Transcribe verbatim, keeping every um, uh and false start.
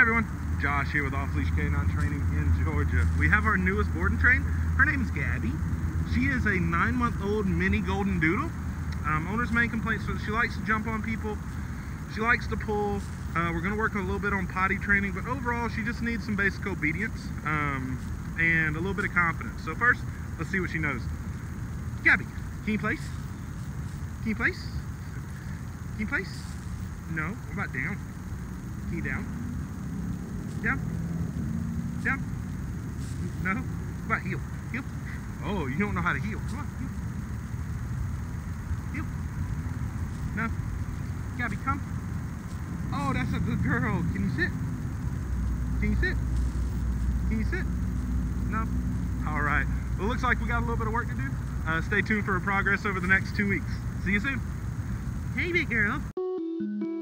everyone, Josh here with Leash K nine Training in Georgia. We have our newest board and train. Her name is Gabby. She is a nine month old mini Goldendoodle. Um, owner's main complaint is she likes to jump on people. She likes to pull. Uh, we're going to work a little bit on potty training, but overall she just needs some basic obedience um, and a little bit of confidence. So first, let's see what she knows. Gabby, can you place? Can you place? Can you place? No. What about down? Can you down? Down? Down? No? What about heel? Heel? Oh, you don't know how to heel. Come on, heel. Heel. No. Gabby, come. Oh, that's a good girl. Can you sit? Can you sit? Can you sit? No? All right. Well, it looks like we got a little bit of work to do. Uh, stay tuned for progress over the next two weeks. See you soon. Hey, big girl.